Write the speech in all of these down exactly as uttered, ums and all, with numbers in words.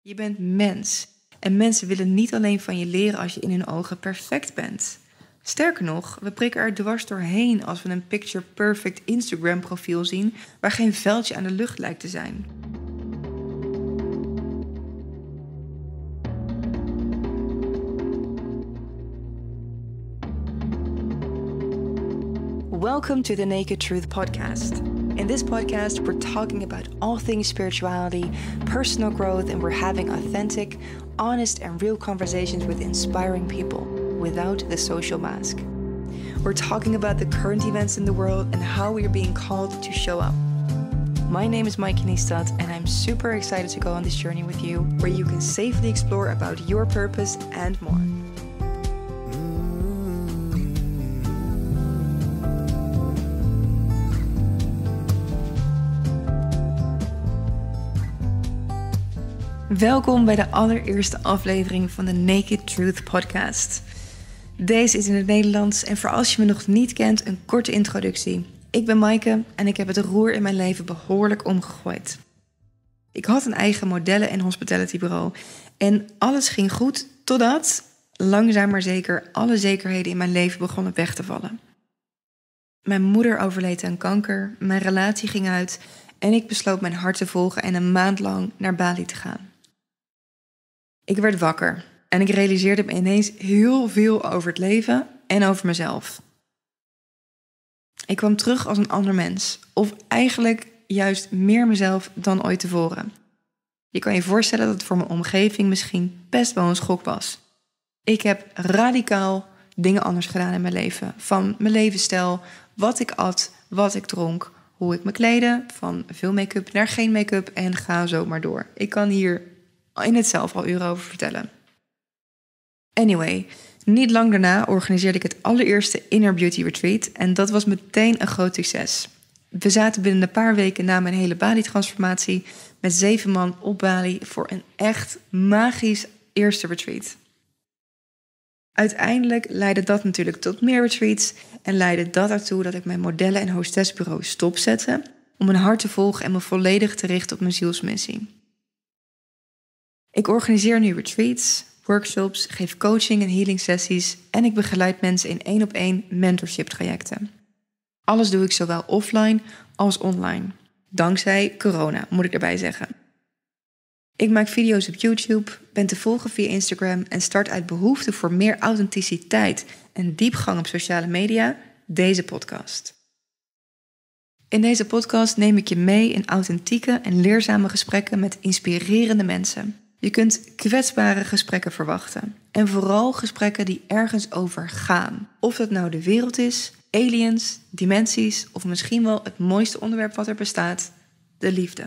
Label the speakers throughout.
Speaker 1: Je bent mens. En mensen willen niet alleen van je leren als je in hun ogen perfect bent. Sterker nog, we prikken er dwars doorheen als we een picture-perfect Instagram-profiel zien waar geen vuiltje aan de lucht lijkt te zijn. Welcome to the Naked Truth Podcast. In this podcast, we're talking about all things spirituality, personal growth, and we're having authentic, honest, and real conversations with inspiring people without the social mask. We're talking about the current events in the world and how we are being called to show up. My name is Maaike Niestad, and I'm super excited to go on this journey with you, where you can safely explore about your purpose and more. Welkom bij de allereerste aflevering van de Naked Truth Podcast. Deze is in het Nederlands en voor als je me nog niet kent, een korte introductie. Ik ben Maaike en ik heb het roer in mijn leven behoorlijk omgegooid. Ik had een eigen modellen- en hospitalitybureau en alles ging goed totdat, langzaam maar zeker, alle zekerheden in mijn leven begonnen weg te vallen. Mijn moeder overleed aan kanker, mijn relatie ging uit en ik besloot mijn hart te volgen en een maand lang naar Bali te gaan. Ik werd wakker en ik realiseerde me ineens heel veel over het leven en over mezelf. Ik kwam terug als een ander mens, of eigenlijk juist meer mezelf dan ooit tevoren. Je kan je voorstellen dat het voor mijn omgeving misschien best wel een schok was. Ik heb radicaal dingen anders gedaan in mijn leven. Van mijn levensstijl, wat ik at, wat ik dronk, hoe ik me kleedde, van veel make-up naar geen make-up en ga zo maar door. Ik kan hier in het zelf al uren over vertellen. Anyway, niet lang daarna organiseerde ik het allereerste Inner Beauty Retreat en dat was meteen een groot succes. We zaten binnen een paar weken na mijn hele Bali-transformatie met zeven man op Bali voor een echt magisch eerste retreat. Uiteindelijk leidde dat natuurlijk tot meer retreats en leidde dat ertoe dat ik mijn modellen- en hostessbureau stopzette om mijn hart te volgen en me volledig te richten op mijn zielsmissie. Ik organiseer nu retreats, workshops, geef coaching en healing sessies en ik begeleid mensen in één op één mentorship trajecten. Alles doe ik zowel offline als online. Dankzij corona, moet ik erbij zeggen. Ik maak video's op YouTube, ben te volgen via Instagram en start uit behoefte voor meer authenticiteit en diepgang op sociale media deze podcast. In deze podcast neem ik je mee in authentieke en leerzame gesprekken met inspirerende mensen. Je kunt kwetsbare gesprekken verwachten. En vooral gesprekken die ergens over gaan. Of dat nou de wereld is, aliens, dimensies of misschien wel het mooiste onderwerp wat er bestaat, de liefde.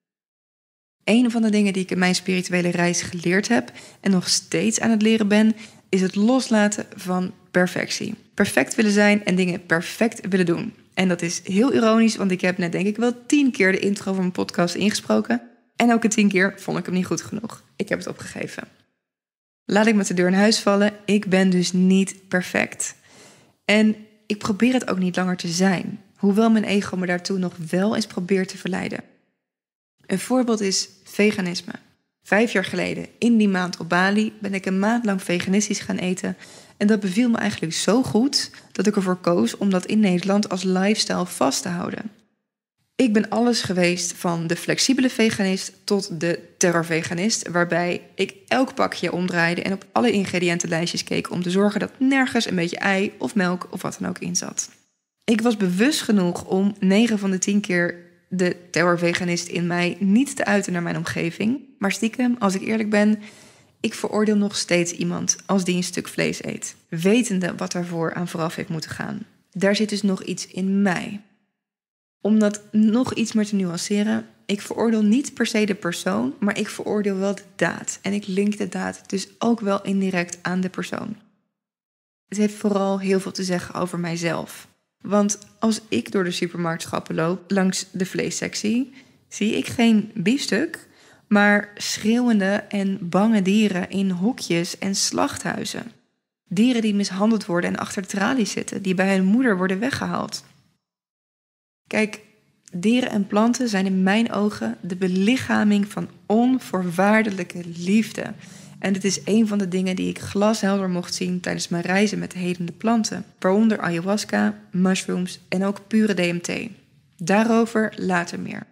Speaker 1: Een van de dingen die ik in mijn spirituele reis geleerd heb en nog steeds aan het leren ben, is het loslaten van perfectie. Perfect willen zijn en dingen perfect willen doen. En dat is heel ironisch, want ik heb net denk ik wel tien keer de intro van mijn podcast ingesproken. En elke tien keer vond ik hem niet goed genoeg. Ik heb het opgegeven. Laat ik met de deur in huis vallen. Ik ben dus niet perfect. En ik probeer het ook niet langer te zijn. Hoewel mijn ego me daartoe nog wel eens probeert te verleiden. Een voorbeeld is veganisme. Vijf jaar geleden, in die maand op Bali, ben ik een maand lang veganistisch gaan eten. En dat beviel me eigenlijk zo goed dat ik ervoor koos om dat in Nederland als lifestyle vast te houden. Ik ben alles geweest van de flexibele veganist tot de terrorveganist, waarbij ik elk pakje omdraaide en op alle ingrediëntenlijstjes keek om te zorgen dat nergens een beetje ei of melk of wat dan ook in zat. Ik was bewust genoeg om negen van de tien keer de terrorveganist in mij niet te uiten naar mijn omgeving, maar stiekem, als ik eerlijk ben, ik veroordeel nog steeds iemand als die een stuk vlees eet, wetende wat daarvoor aan vooraf heeft moeten gaan. Daar zit dus nog iets in mij. Om dat nog iets meer te nuanceren, ik veroordeel niet per se de persoon, maar ik veroordeel wel de daad. En ik link de daad dus ook wel indirect aan de persoon. Het heeft vooral heel veel te zeggen over mijzelf. Want als ik door de supermarktschappen loop langs de vleessectie, zie ik geen biefstuk, maar schreeuwende en bange dieren in hokjes en slachthuizen. Dieren die mishandeld worden en achter de tralies zitten, die bij hun moeder worden weggehaald. Kijk, Dieren en planten zijn in mijn ogen de belichaming van onvoorwaardelijke liefde. En dit is een van de dingen die ik glashelder mocht zien tijdens mijn reizen met de hedende planten. Waaronder ayahuasca, mushrooms en ook pure D M T. Daarover later meer.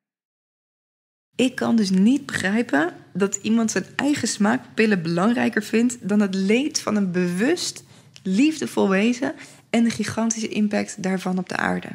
Speaker 1: Ik kan dus niet begrijpen dat iemand zijn eigen smaakpillen belangrijker vindt dan het leed van een bewust, liefdevol wezen en de gigantische impact daarvan op de aarde.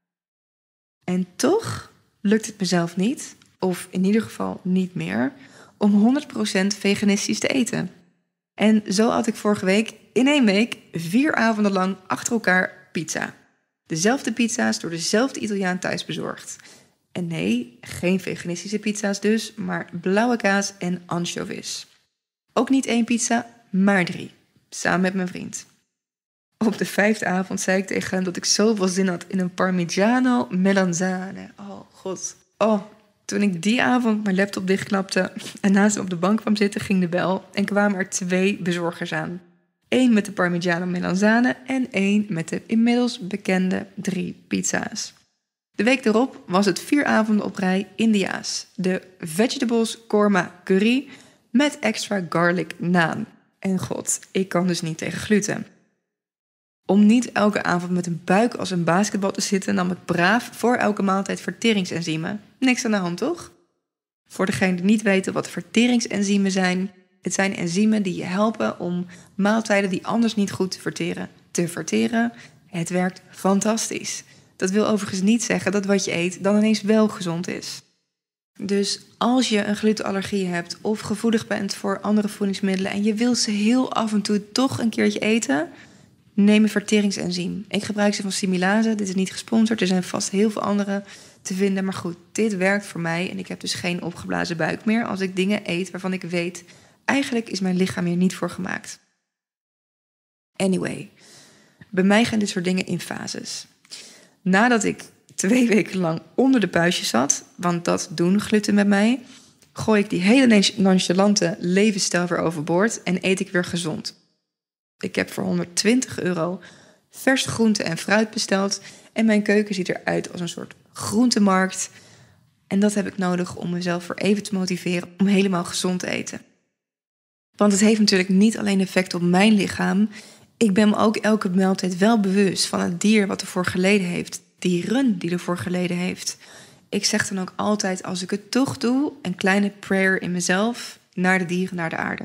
Speaker 1: En toch lukt het mezelf niet, of in ieder geval niet meer, om honderd procent veganistisch te eten. En zo had ik vorige week in één week vier avonden lang achter elkaar pizza. Dezelfde pizza's door dezelfde Italiaan thuis bezorgd. En nee, geen veganistische pizza's dus, maar blauwe kaas en anchovies. Ook niet één pizza, maar drie. Samen met mijn vriend. Op de vijfde avond zei ik tegen hem dat ik zoveel zin had in een Parmigiano melanzane. Oh god. Oh, toen ik die avond mijn laptop dichtknapte en naast hem op de bank kwam zitten, ging de bel en kwamen er twee bezorgers aan. Eén met de Parmigiano melanzane en één met de inmiddels bekende drie pizza's. De week erop was het vier avonden op rij Indiaas. De vegetables korma curry met extra garlic naan. En god, ik kan dus niet tegen gluten. Om niet elke avond met een buik als een basketbal te zitten, nam ik braaf voor elke maaltijd verteringsenzymen. Niks aan de hand, toch? Voor degenen die niet weten wat verteringsenzymen zijn, het zijn enzymen die je helpen om maaltijden die anders niet goed verteren, te verteren. Het werkt fantastisch. Dat wil overigens niet zeggen dat wat je eet dan ineens wel gezond is. Dus als je een glutenallergie hebt of gevoelig bent voor andere voedingsmiddelen en je wilt ze heel af en toe toch een keertje eten, neem een verteringsenzym. Ik gebruik ze van Similase, dit is niet gesponsord, er zijn vast heel veel andere te vinden. Maar goed, dit werkt voor mij en ik heb dus geen opgeblazen buik meer als ik dingen eet waarvan ik weet, eigenlijk is mijn lichaam hier niet voor gemaakt. Anyway, bij mij gaan dit soort dingen in fases. Nadat ik twee weken lang onder de puistjes zat, want dat doen gluten met mij, gooi ik die hele nonchalante levensstijl weer overboord en eet ik weer gezond. Ik heb voor honderdtwintig euro vers groente en fruit besteld en mijn keuken ziet eruit als een soort groentemarkt. En dat heb ik nodig om mezelf voor even te motiveren om helemaal gezond te eten. Want het heeft natuurlijk niet alleen effect op mijn lichaam. Ik ben me ook elke maaltijd wel bewust van het dier wat ervoor geleden heeft. Dieren die ervoor geleden heeft. Ik zeg dan ook altijd, als ik het toch doe, een kleine prayer in mezelf naar de dieren, naar de aarde.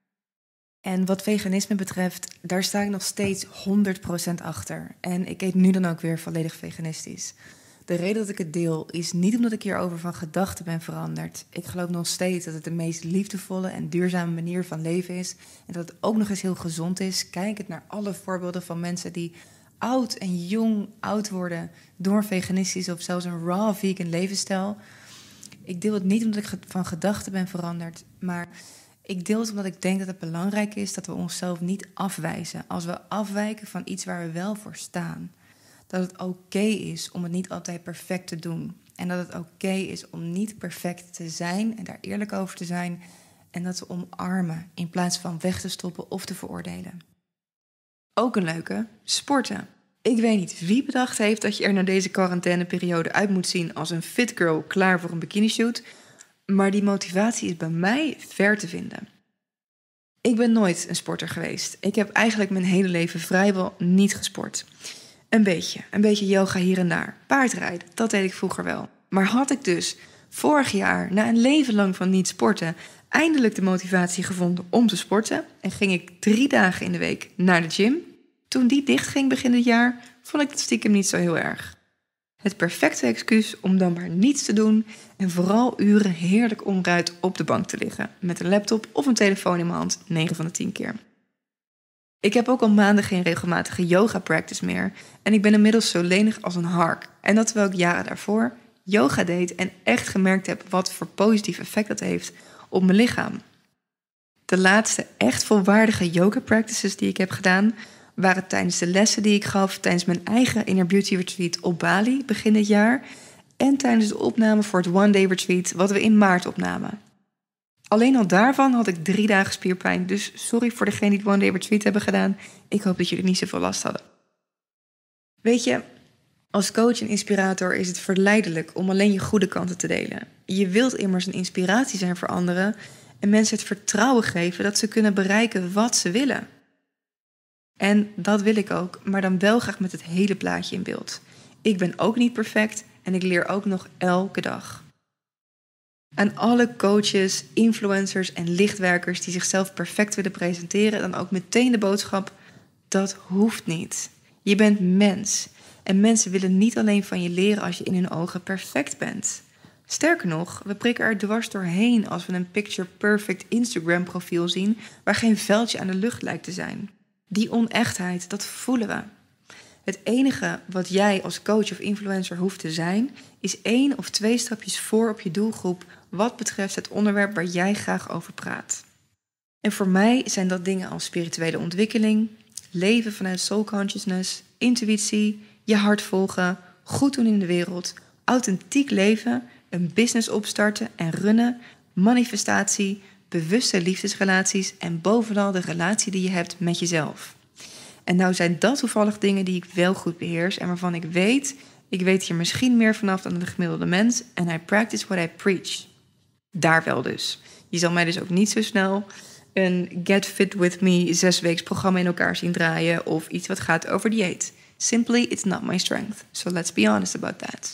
Speaker 1: En wat veganisme betreft, daar sta ik nog steeds honderd procent achter. En ik eet nu dan ook weer volledig veganistisch. De reden dat ik het deel is niet omdat ik hierover van gedachten ben veranderd. Ik geloof nog steeds dat het de meest liefdevolle en duurzame manier van leven is. En dat het ook nog eens heel gezond is. Kijk het naar alle voorbeelden van mensen die oud en jong oud worden door een veganistisch of zelfs een raw vegan levensstijl. Ik deel het niet omdat ik van gedachten ben veranderd, maar ik deel het omdat ik denk dat het belangrijk is dat we onszelf niet afwijzen. Als we afwijken van iets waar we wel voor staan. Dat het oké is om het niet altijd perfect te doen. En dat het oké is om niet perfect te zijn en daar eerlijk over te zijn. En dat we omarmen in plaats van weg te stoppen of te veroordelen. Ook een leuke, sporten. Ik weet niet wie bedacht heeft dat je er na deze quarantaineperiode uit moet zien als een fit girl klaar voor een bikinishoot. Maar die motivatie is bij mij ver te vinden. Ik ben nooit een sporter geweest. Ik heb eigenlijk mijn hele leven vrijwel niet gesport. Een beetje, een beetje yoga hier en daar. Paardrijden, dat deed ik vroeger wel. Maar had ik dus vorig jaar, na een leven lang van niet sporten, eindelijk de motivatie gevonden om te sporten en ging ik drie dagen in de week naar de gym. Toen die dicht ging begin dit jaar, vond ik het stiekem niet zo heel erg. Het perfecte excuus om dan maar niets te doen en vooral uren heerlijk onruit op de bank te liggen, met een laptop of een telefoon in mijn hand, negen van de tien keer. Ik heb ook al maanden geen regelmatige yoga practice meer en ik ben inmiddels zo lenig als een hark. En dat terwijl ik jaren daarvoor yoga deed en echt gemerkt heb wat voor positief effect dat heeft op mijn lichaam. De laatste echt volwaardige yoga practices die ik heb gedaan waren tijdens de lessen die ik gaf tijdens mijn eigen Inner Beauty Retreat op Bali begin dit jaar en tijdens de opname voor het One Day Retreat wat we in maart opnamen. Alleen al daarvan had ik drie dagen spierpijn, dus sorry voor degenen die het One Day Retreat hebben gedaan. Ik hoop dat jullie niet zoveel last hadden. Weet je, Als coach en inspirator is het verleidelijk om alleen je goede kanten te delen. Je wilt immers een inspiratie zijn voor anderen en mensen het vertrouwen geven dat ze kunnen bereiken wat ze willen. En dat wil ik ook, maar dan wel graag met het hele plaatje in beeld. Ik ben ook niet perfect en ik leer ook nog elke dag. Aan alle coaches, influencers en lichtwerkers die zichzelf perfect willen presenteren, dan ook meteen de boodschap: dat hoeft niet. Je bent mens. En mensen willen niet alleen van je leren als je in hun ogen perfect bent. Sterker nog, we prikken er dwars doorheen als we een picture-perfect Instagram-profiel zien waar geen veldje aan de lucht lijkt te zijn. Die onechtheid, dat voelen we. Het enige wat jij als coach of influencer hoeft te zijn, is één of twee stapjes voor op je doelgroep wat betreft het onderwerp waar jij graag over praat. En voor mij zijn dat dingen als spirituele ontwikkeling, leven vanuit soul consciousness, intuïtie, je hart volgen, goed doen in de wereld, authentiek leven, een business opstarten en runnen, manifestatie, bewuste liefdesrelaties en bovenal de relatie die je hebt met jezelf. En nou zijn dat toevallig dingen die ik wel goed beheers en waarvan ik weet, ik weet hier misschien meer vanaf dan de gemiddelde mens en I practice what I preach. Daar wel dus. Je zal mij dus ook niet zo snel een Get Fit With Me zesweeks programma in elkaar zien draaien of iets wat gaat over dieet. Simply, it's not my strength. So let's be honest about that.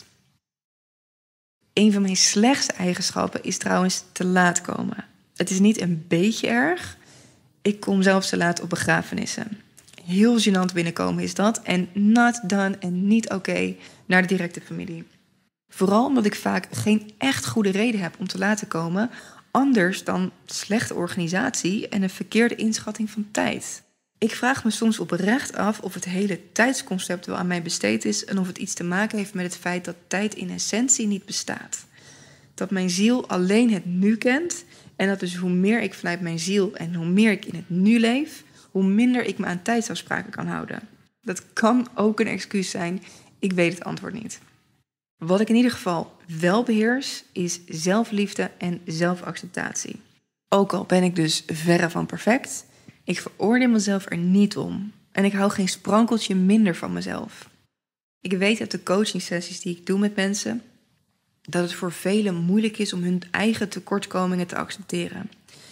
Speaker 1: Een van mijn slechtste eigenschappen is trouwens te laat komen. Het is niet een beetje erg. Ik kom zelfs te laat op begrafenissen. Heel gênant binnenkomen is dat. En not done en niet oké okay naar de directe familie. Vooral omdat ik vaak geen echt goede reden heb om te laat te komen, anders dan slechte organisatie en een verkeerde inschatting van tijd. Ik vraag me soms oprecht af of het hele tijdsconcept wel aan mij besteed is en of het iets te maken heeft met het feit dat tijd in essentie niet bestaat. Dat mijn ziel alleen het nu kent en dat dus hoe meer ik vanuit mijn ziel en hoe meer ik in het nu leef, hoe minder ik me aan tijdsafspraken kan houden. Dat kan ook een excuus zijn, ik weet het antwoord niet. Wat ik in ieder geval wel beheers, is zelfliefde en zelfacceptatie. Ook al ben ik dus verre van perfect, ik veroordeel mezelf er niet om. En ik hou geen sprankeltje minder van mezelf. Ik weet uit de coachingsessies die ik doe met mensen dat het voor velen moeilijk is om hun eigen tekortkomingen te accepteren.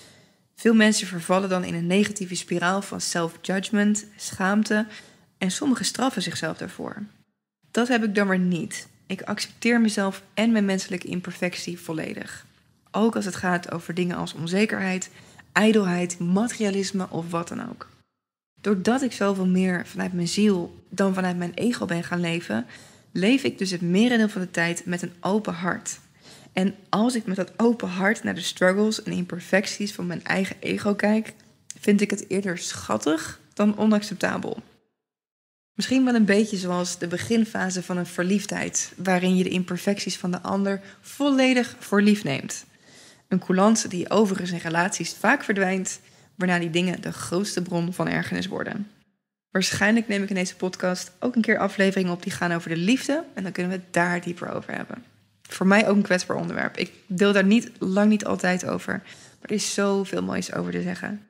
Speaker 1: Veel mensen vervallen dan in een negatieve spiraal van self-judgment, schaamte en sommigen straffen zichzelf daarvoor. Dat heb ik dan maar niet. Ik accepteer mezelf en mijn menselijke imperfectie volledig. Ook als het gaat over dingen als onzekerheid, ijdelheid, materialisme of wat dan ook. Doordat ik zoveel meer vanuit mijn ziel dan vanuit mijn ego ben gaan leven, leef ik dus het merendeel van de tijd met een open hart. En als ik met dat open hart naar de struggles en imperfecties van mijn eigen ego kijk, vind ik het eerder schattig dan onacceptabel. Misschien wel een beetje zoals de beginfase van een verliefdheid, waarin je de imperfecties van de ander volledig voor lief neemt. Een coulance die overigens in relaties vaak verdwijnt, waarna die dingen de grootste bron van ergernis worden. Waarschijnlijk neem ik in deze podcast ook een keer afleveringen op die gaan over de liefde en dan kunnen we het daar dieper over hebben. Voor mij ook een kwetsbaar onderwerp. Ik deel daar niet, lang niet altijd over, maar er is zoveel moois over te zeggen.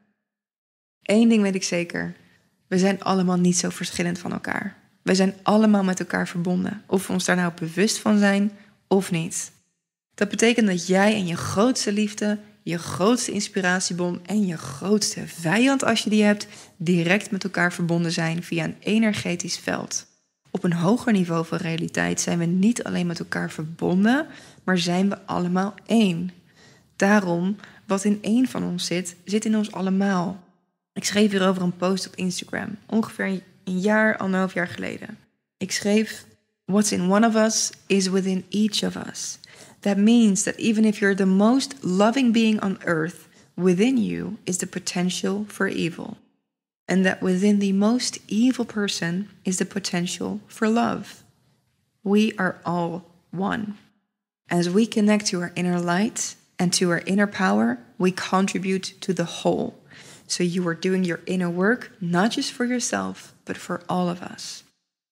Speaker 1: Eén ding weet ik zeker. We zijn allemaal niet zo verschillend van elkaar. We zijn allemaal met elkaar verbonden, of we ons daar nou bewust van zijn of niet. Dat betekent dat jij en je grootste liefde, je grootste inspiratiebron en je grootste vijand, als je die hebt, direct met elkaar verbonden zijn via een energetisch veld. Op een hoger niveau van realiteit zijn we niet alleen met elkaar verbonden, maar zijn we allemaal één. Daarom, wat in één van ons zit, zit in ons allemaal. Ik schreef hierover een post op Instagram, ongeveer een jaar, anderhalf jaar geleden. Ik schreef: What's in one of us is within each of us. That means that even if you're the most loving being on earth, within you is the potential for evil. And that within the most evil person is the potential for love. We are all one. As we connect to our inner light and to our inner power, we contribute to the whole. So you are doing your inner work, not just for yourself, but for all of us.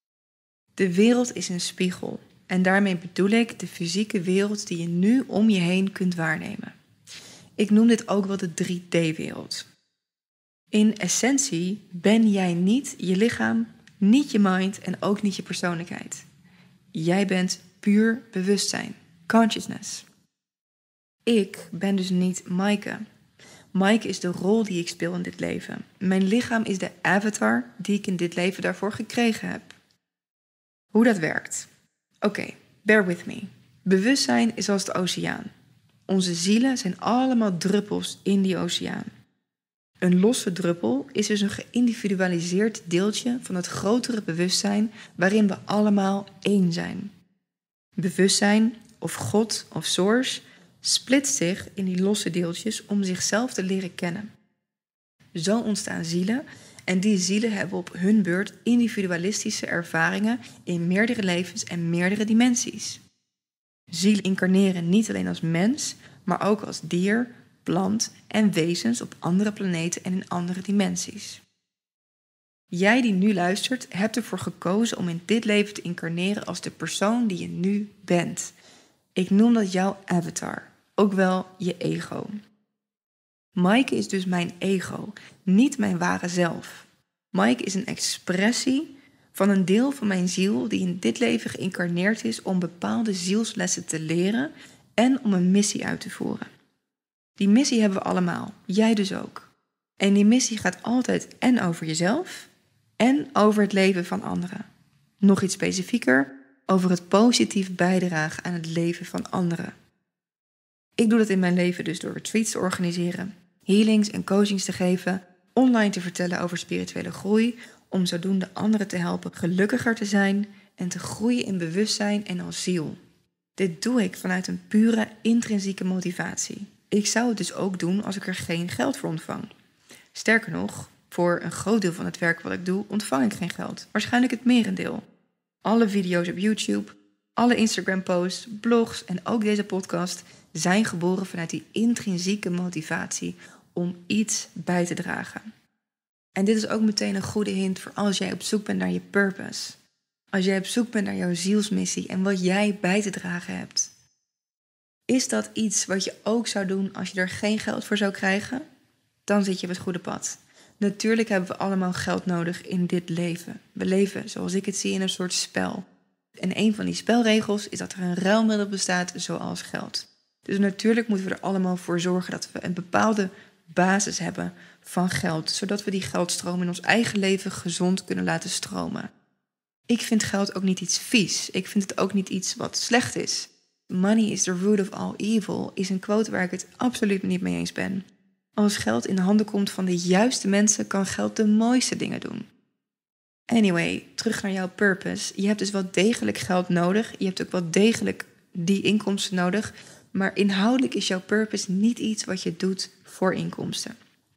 Speaker 1: De wereld is een spiegel. En daarmee bedoel ik de fysieke wereld die je nu om je heen kunt waarnemen. Ik noem dit ook wel de drie D-wereld. In essentie ben jij niet je lichaam, niet je mind en ook niet je persoonlijkheid. Jij bent puur bewustzijn, consciousness. Ik ben dus niet Maaike. Maaike is de rol die ik speel in dit leven. Mijn lichaam is de avatar die ik in dit leven daarvoor gekregen heb. Hoe dat werkt? Oké, okay, bear with me. Bewustzijn is als de oceaan. Onze zielen zijn allemaal druppels in die oceaan. Een losse druppel is dus een geïndividualiseerd deeltje van het grotere bewustzijn waarin we allemaal één zijn. Bewustzijn, of God of Source, splitst zich in die losse deeltjes om zichzelf te leren kennen. Zo ontstaan zielen en die zielen hebben op hun beurt individualistische ervaringen in meerdere levens en meerdere dimensies. Zielen incarneren niet alleen als mens, maar ook als dier, plant en wezens op andere planeten en in andere dimensies. Jij die nu luistert, hebt ervoor gekozen om in dit leven te incarneren als de persoon die je nu bent. Ik noem dat jouw avatar, ook wel je ego. Maaike is dus mijn ego, niet mijn ware zelf. Maaike is een expressie van een deel van mijn ziel die in dit leven geïncarneerd is om bepaalde zielslessen te leren en om een missie uit te voeren. Die missie hebben we allemaal, jij dus ook. En die missie gaat altijd en over jezelf en over het leven van anderen. Nog iets specifieker, over het positief bijdragen aan het leven van anderen. Ik doe dat in mijn leven dus door retreats te organiseren, healings en coachings te geven, online te vertellen over spirituele groei, om zodoende anderen te helpen gelukkiger te zijn en te groeien in bewustzijn en als ziel. Dit doe ik vanuit een pure intrinsieke motivatie. Ik zou het dus ook doen als ik er geen geld voor ontvang. Sterker nog, voor een groot deel van het werk wat ik doe, ontvang ik geen geld. Waarschijnlijk het merendeel. Alle video's op YouTube, alle Instagram-posts, blogs en ook deze podcast zijn geboren vanuit die intrinsieke motivatie om iets bij te dragen. En dit is ook meteen een goede hint voor als jij op zoek bent naar je purpose. Als jij op zoek bent naar jouw zielsmissie en wat jij bij te dragen hebt. Is dat iets wat je ook zou doen als je er geen geld voor zou krijgen? Dan zit je op het goede pad. Natuurlijk hebben we allemaal geld nodig in dit leven. We leven, zoals ik het zie, in een soort spel. En een van die spelregels is dat er een ruilmiddel bestaat zoals geld. Dus natuurlijk moeten we er allemaal voor zorgen dat we een bepaalde basis hebben van geld, zodat we die geldstroom in ons eigen leven gezond kunnen laten stromen. Ik vind geld ook niet iets vies. Ik vind het ook niet iets wat slecht is. Money is the root of all evil is een quote waar ik het absoluut niet mee eens ben. Als geld in de handen komt van de juiste mensen, kan geld de mooiste dingen doen. Anyway, terug naar jouw purpose. Je hebt dus wel degelijk geld nodig. Je hebt ook wel degelijk die inkomsten nodig. Maar inhoudelijk is jouw purpose niet iets wat je doet voor inkomsten.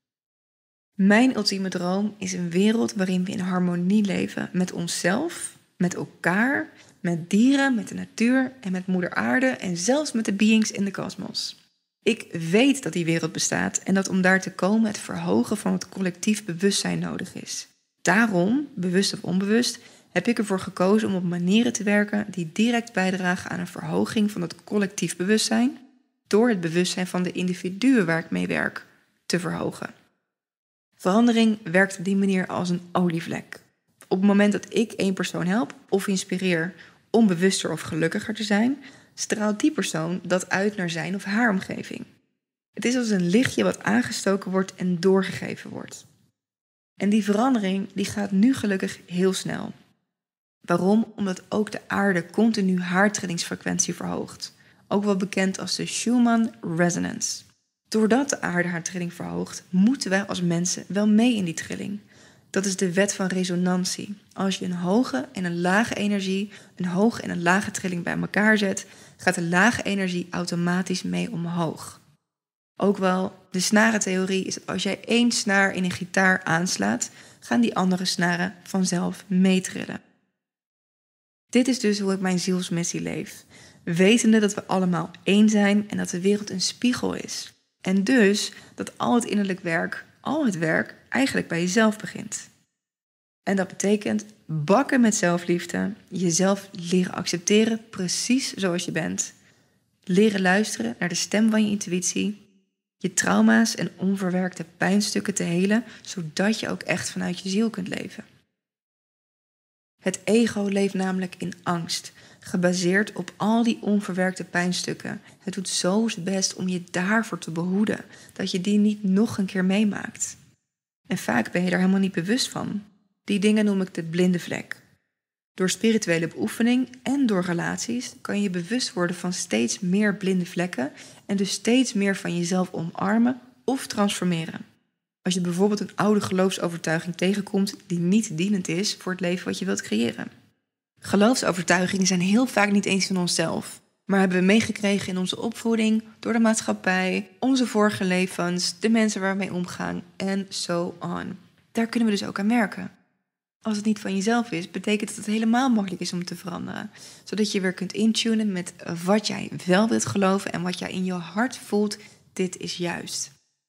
Speaker 1: Mijn ultieme droom is een wereld waarin we in harmonie leven met onszelf, met elkaar, met dieren, met de natuur en met moeder aarde en zelfs met de beings in de kosmos. Ik weet dat die wereld bestaat en dat om daar te komen het verhogen van het collectief bewustzijn nodig is. Daarom, bewust of onbewust, heb ik ervoor gekozen om op manieren te werken die direct bijdragen aan een verhoging van het collectief bewustzijn door het bewustzijn van de individuen waar ik mee werk te verhogen. Verandering werkt op die manier als een olievlek. Op het moment dat ik één persoon help of inspireer om bewuster of gelukkiger te zijn, straalt die persoon dat uit naar zijn of haar omgeving. Het is als een lichtje wat aangestoken wordt en doorgegeven wordt. En die verandering die gaat nu gelukkig heel snel. Waarom? Omdat ook de aarde continu haar trillingsfrequentie verhoogt. Ook wel bekend als de Schumann Resonance. Doordat de aarde haar trilling verhoogt, moeten wij als mensen wel mee in die trilling. Dat is de wet van resonantie. Als je een hoge en een lage energie, een hoge en een lage trilling bij elkaar zet, gaat de lage energie automatisch mee omhoog. Ook wel de snarentheorie is dat als jij één snaar in een gitaar aanslaat, gaan die andere snaren vanzelf meetrillen. Dit is dus hoe ik mijn zielsmissie leef. Wetende dat we allemaal één zijn en dat de wereld een spiegel is. En dus dat al het innerlijk werk, al het werk, eigenlijk bij jezelf begint. En dat betekent bakken met zelfliefde, jezelf leren accepteren precies zoals je bent. Leren luisteren naar de stem van je intuïtie, je trauma's en onverwerkte pijnstukken te helen, zodat je ook echt vanuit je ziel kunt leven. Het ego leeft namelijk in angst, gebaseerd op al die onverwerkte pijnstukken. Het doet zo zijn best om je daarvoor te behoeden, dat je die niet nog een keer meemaakt. En vaak ben je daar helemaal niet bewust van. Die dingen noem ik de blinde vlek. Door spirituele beoefening en door relaties kan je je bewust worden van steeds meer blinde vlekken en dus steeds meer van jezelf omarmen of transformeren. Als je bijvoorbeeld een oude geloofsovertuiging tegenkomt die niet dienend is voor het leven wat je wilt creëren. Geloofsovertuigingen zijn heel vaak niet eens van onszelf, maar hebben we meegekregen in onze opvoeding, door de maatschappij, onze vorige levens, de mensen waar we mee omgaan en so on. Daar kunnen we dus ook aan werken. Als het niet van jezelf is, betekent dat het helemaal mogelijk is om te veranderen. Zodat je weer kunt intunen met wat jij wel wilt geloven en wat jij in je hart voelt, dit is juist.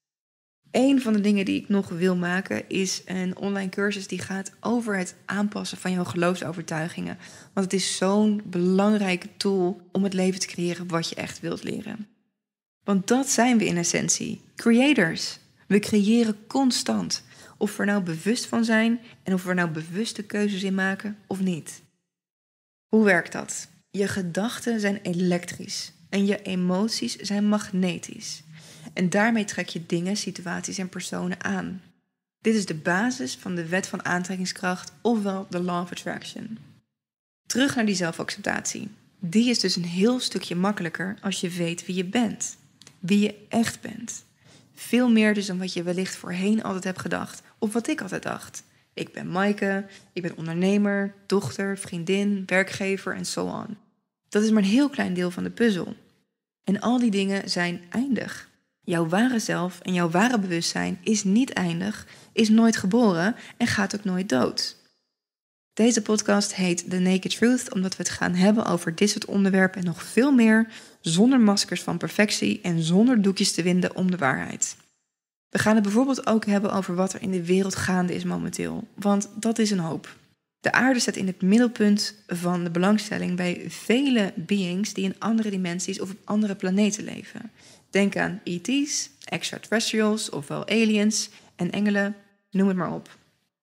Speaker 1: Een van de dingen die ik nog wil maken is een online cursus die gaat over het aanpassen van jouw geloofsovertuigingen. Want het is zo'n belangrijke tool om het leven te creëren wat je echt wilt leren. Want dat zijn we in essentie, creators. We creëren constant. Of we er nou bewust van zijn en of we er nou bewuste keuzes in maken of niet. Hoe werkt dat? Je gedachten zijn elektrisch en je emoties zijn magnetisch. En daarmee trek je dingen, situaties en personen aan. Dit is de basis van de wet van aantrekkingskracht, ofwel de Law of Attraction. Terug naar die zelfacceptatie. Die is dus een heel stukje makkelijker als je weet wie je bent. Wie je echt bent. Veel meer dus dan wat je wellicht voorheen altijd hebt gedacht. Of wat ik altijd dacht. Ik ben Maaike, ik ben ondernemer, dochter, vriendin, werkgever en so on. Dat is maar een heel klein deel van de puzzel. En al die dingen zijn eindig. Jouw ware zelf en jouw ware bewustzijn is niet eindig, is nooit geboren en gaat ook nooit dood. Deze podcast heet The Naked Truth omdat we het gaan hebben over dit soort onderwerpen en nog veel meer, zonder maskers van perfectie en zonder doekjes te winden om de waarheid. We gaan het bijvoorbeeld ook hebben over wat er in de wereld gaande is momenteel, want dat is een hoop. De aarde staat in het middelpunt van de belangstelling bij vele beings die in andere dimensies of op andere planeten leven. Denk aan E T's, extraterrestrials, ofwel aliens en engelen, noem het maar op.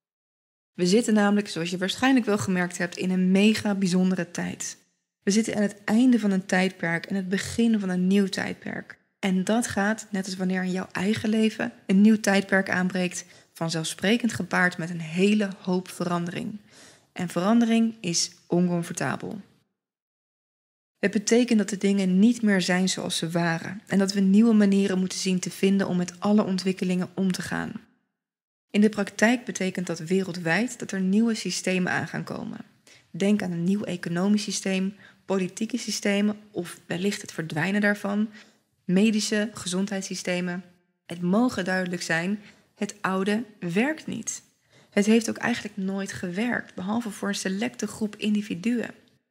Speaker 1: We zitten namelijk, zoals je waarschijnlijk wel gemerkt hebt, in een mega bijzondere tijd. We zitten aan het einde van een tijdperk en het begin van een nieuw tijdperk. En dat gaat, net als wanneer in jouw eigen leven een nieuw tijdperk aanbreekt, vanzelfsprekend gepaard met een hele hoop verandering. En verandering is oncomfortabel. Het betekent dat de dingen niet meer zijn zoals ze waren en dat we nieuwe manieren moeten zien te vinden om met alle ontwikkelingen om te gaan. In de praktijk betekent dat wereldwijd dat er nieuwe systemen aan gaan komen. Denk aan een nieuw economisch systeem, politieke systemen of wellicht het verdwijnen daarvan, medische gezondheidssystemen. Het mogen duidelijk zijn, het oude werkt niet. Het heeft ook eigenlijk nooit gewerkt, behalve voor een selecte groep individuen.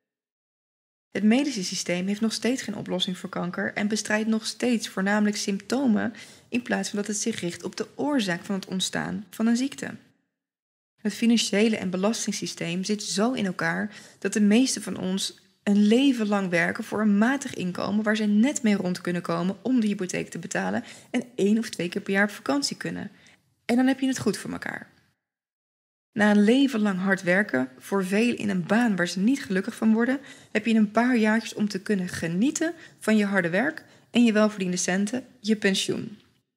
Speaker 1: Het medische systeem heeft nog steeds geen oplossing voor kanker en bestrijdt nog steeds voornamelijk symptomen in plaats van dat het zich richt op de oorzaak van het ontstaan van een ziekte. Het financiële en belastingssysteem zit zo in elkaar dat de meesten van ons een leven lang werken voor een matig inkomen waar ze net mee rond kunnen komen om de hypotheek te betalen en één of twee keer per jaar op vakantie kunnen. En dan heb je het goed voor elkaar. Na een leven lang hard werken, voor velen in een baan waar ze niet gelukkig van worden, heb je een paar jaartjes om te kunnen genieten van je harde werk en je welverdiende centen, je pensioen.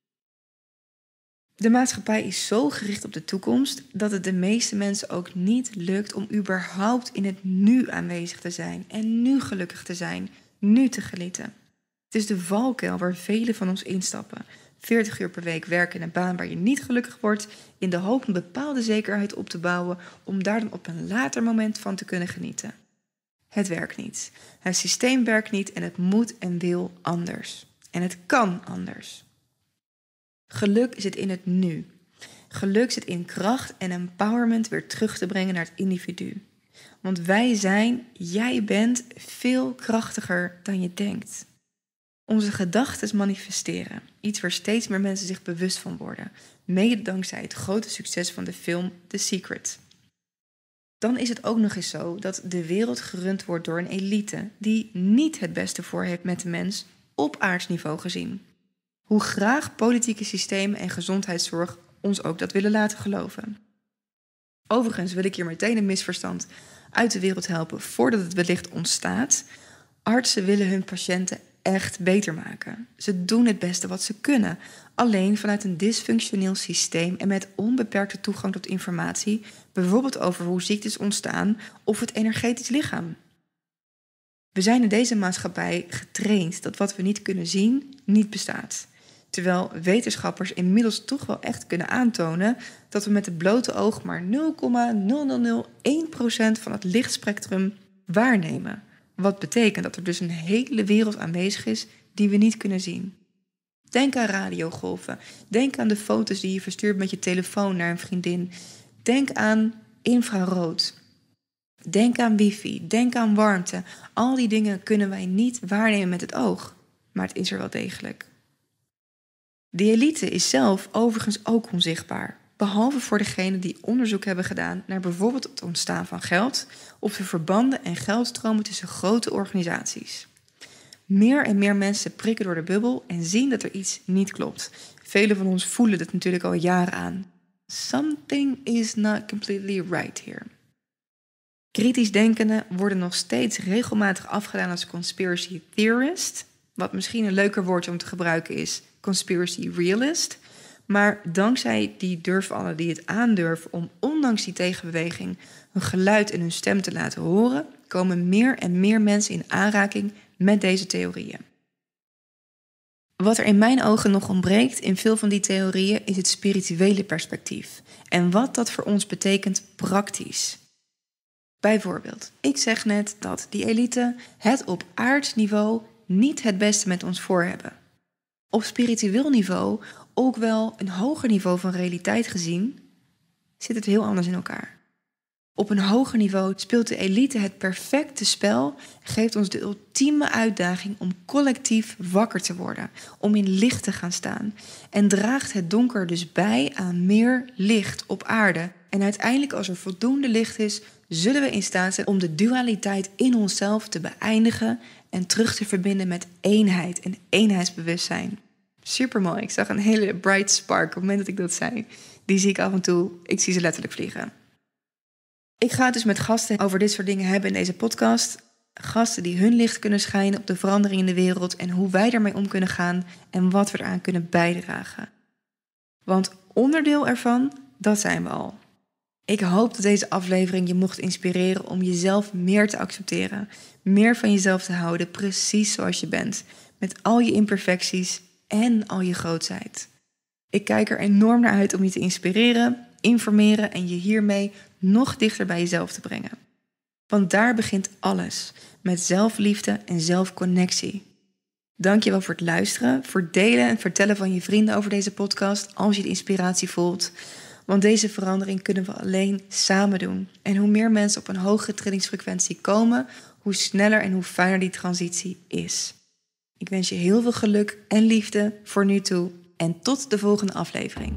Speaker 1: De maatschappij is zo gericht op de toekomst dat het de meeste mensen ook niet lukt om überhaupt in het nu aanwezig te zijn en nu gelukkig te zijn, nu te genieten. Het is de valkuil waar velen van ons instappen. veertig uur per week werken in een baan waar je niet gelukkig wordt, in de hoop een bepaalde zekerheid op te bouwen om daar dan op een later moment van te kunnen genieten. Het werkt niet. Het systeem werkt niet en het moet en wil anders. En het kan anders. Geluk zit in het nu. Geluk zit in kracht en empowerment weer terug te brengen naar het individu. Want wij zijn, jij bent veel krachtiger dan je denkt. Onze gedachten manifesteren, iets waar steeds meer mensen zich bewust van worden, mede dankzij het grote succes van de film The Secret. Dan is het ook nog eens zo dat de wereld gerund wordt door een elite die niet het beste voor heeft met de mens op aardsniveau gezien. Hoe graag politieke systemen en gezondheidszorg ons ook dat willen laten geloven. Overigens wil ik hier meteen een misverstand uit de wereld helpen voordat het wellicht ontstaat. Artsen willen hun patiënten echt beter maken. Ze doen het beste wat ze kunnen. Alleen vanuit een dysfunctioneel systeem en met onbeperkte toegang tot informatie, bijvoorbeeld over hoe ziektes ontstaan of het energetisch lichaam. We zijn in deze maatschappij getraind dat wat we niet kunnen zien, niet bestaat. Terwijl wetenschappers inmiddels toch wel echt kunnen aantonen dat we met het blote oog maar nul komma nul nul nul één procent van het lichtspectrum waarnemen. Wat betekent dat er dus een hele wereld aanwezig is die we niet kunnen zien. Denk aan radiogolven. Denk aan de foto's die je verstuurt met je telefoon naar een vriendin. Denk aan infrarood. Denk aan wifi. Denk aan warmte. Al die dingen kunnen wij niet waarnemen met het oog. Maar het is er wel degelijk. De elite is zelf overigens ook onzichtbaar. Behalve voor degenen die onderzoek hebben gedaan naar bijvoorbeeld het ontstaan van geld of de verbanden en geldstromen tussen grote organisaties. Meer en meer mensen prikken door de bubbel en zien dat er iets niet klopt. Velen van ons voelen dit natuurlijk al jaren aan. Something is not completely right here. Kritisch denkenden worden nog steeds regelmatig afgedaan als conspiracy theorist. Wat misschien een leuker woord om te gebruiken is conspiracy realist. Maar dankzij die durfallen die het aandurven om ondanks die tegenbeweging hun geluid en hun stem te laten horen, komen meer en meer mensen in aanraking met deze theorieën. Wat er in mijn ogen nog ontbreekt in veel van die theorieën is het spirituele perspectief. En wat dat voor ons betekent praktisch. Bijvoorbeeld, ik zeg net dat die elite het op aards niveau niet het beste met ons voor hebben. Op spiritueel niveau, ook wel een hoger niveau van realiteit gezien, zit het heel anders in elkaar. Op een hoger niveau speelt de elite het perfecte spel, geeft ons de ultieme uitdaging om collectief wakker te worden, om in licht te gaan staan en draagt het donker dus bij aan meer licht op aarde. En uiteindelijk, als er voldoende licht is, zullen we in staat zijn om de dualiteit in onszelf te beëindigen en terug te verbinden met eenheid en eenheidsbewustzijn. Supermooi, ik zag een hele bright spark op het moment dat ik dat zei. Die zie ik af en toe, ik zie ze letterlijk vliegen. Ik ga het dus met gasten over dit soort dingen hebben in deze podcast. Gasten die hun licht kunnen schijnen op de verandering in de wereld en hoe wij daarmee om kunnen gaan en wat we eraan kunnen bijdragen. Want onderdeel ervan, dat zijn we al. Ik hoop dat deze aflevering je mocht inspireren om jezelf meer te accepteren. Meer van jezelf te houden, precies zoals je bent. Met al je imperfecties en al je grootsheid. Ik kijk er enorm naar uit om je te inspireren, informeren en je hiermee nog dichter bij jezelf te brengen. Want daar begint alles, met zelfliefde en zelfconnectie. Dank je wel voor het luisteren, voor delen en vertellen van je vrienden over deze podcast als je de inspiratie voelt. Want deze verandering kunnen we alleen samen doen. En hoe meer mensen op een hogere trillingsfrequentie komen, hoe sneller en hoe fijner die transitie is. Ik wens je heel veel geluk en liefde voor nu toe. En tot de volgende aflevering.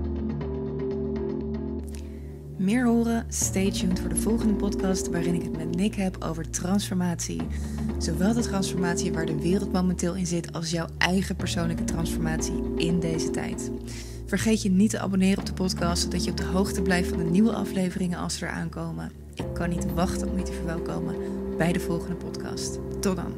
Speaker 1: Meer horen? Stay tuned voor de volgende podcast waarin ik het met Nick heb over transformatie. Zowel de transformatie waar de wereld momenteel in zit als jouw eigen persoonlijke transformatie in deze tijd. Vergeet je niet te abonneren op de podcast, zodat je op de hoogte blijft van de nieuwe afleveringen als ze er aankomen. Ik kan niet wachten om je te verwelkomen bij de volgende podcast. Tot dan.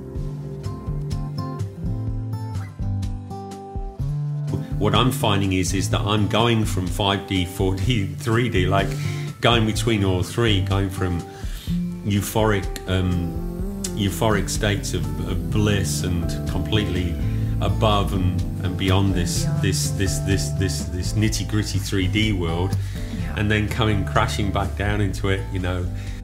Speaker 2: What I'm finding is is that I'm going from five D, four D, three D, like going between all three, going from euphoric, um, euphoric states of, of bliss and completely above and, and beyond this this this this this this nitty gritty three D world, and then coming crashing back down into it, you know,